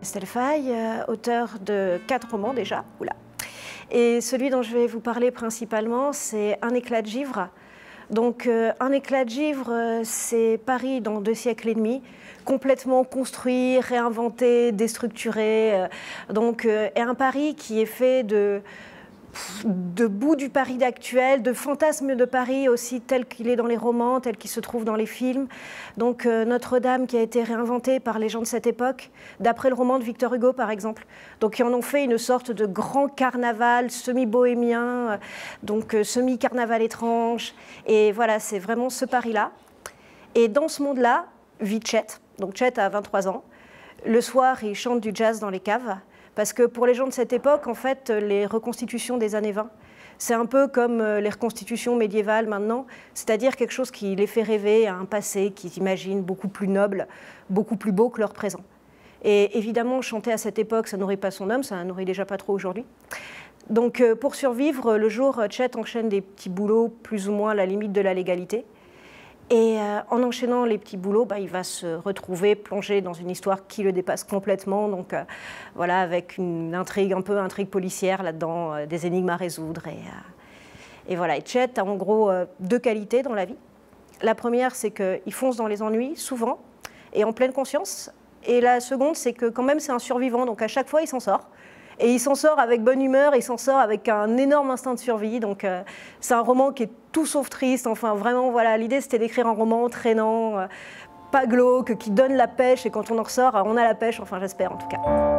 Estelle Faye, auteur de 4 romans déjà. Oula. Et celui dont je vais vous parler principalement, c'est Un éclat de givre. Donc, Un éclat de givre, c'est Paris dans 2 siècles et demi, complètement construit, réinventé, déstructuré. Et un Paris qui est fait de bouts du Paris actuel, de fantasmes de Paris aussi tel qu'il est dans les romans, tel qu'il se trouve dans les films. Donc Notre-Dame qui a été réinventée par les gens de cette époque, d'après le roman de Victor Hugo par exemple. Donc ils en ont fait une sorte de grand carnaval semi-bohémien, semi-carnaval étrange. Et voilà, c'est vraiment ce Paris-là. Et dans ce monde-là vit Chet. Donc Chet a 23 ans. Le soir, il chante du jazz dans les caves. Parce que pour les gens de cette époque, en fait, les reconstitutions des années 20, c'est un peu comme les reconstitutions médiévales maintenant, c'est-à-dire quelque chose qui les fait rêver à un passé qu'ils imaginent beaucoup plus noble, beaucoup plus beau que leur présent. Et évidemment, chanter à cette époque, ça nourrit pas son homme, ça nourrit déjà pas trop aujourd'hui. Donc pour survivre, le jour, Chet enchaîne des petits boulots plus ou moins à la limite de la légalité. Et en enchaînant les petits boulots, il va se retrouver plongé dans une histoire qui le dépasse complètement. Donc voilà, avec une intrigue, un peu intrigue policière là-dedans, des énigmes à résoudre. Et voilà, et Chet a en gros 2 qualités dans la vie. La première, c'est qu'il fonce dans les ennuis, souvent, et en pleine conscience. Et la seconde, c'est que quand même c'est un survivant, donc à chaque fois il s'en sort. Et il s'en sort avec bonne humeur, il s'en sort avec un énorme instinct de survie. Donc c'est un roman qui est tout sauf triste. Enfin vraiment, voilà, l'idée c'était d'écrire un roman entraînant, pas glauque, qui donne la pêche. Et quand on en ressort, on a la pêche, enfin j'espère en tout cas.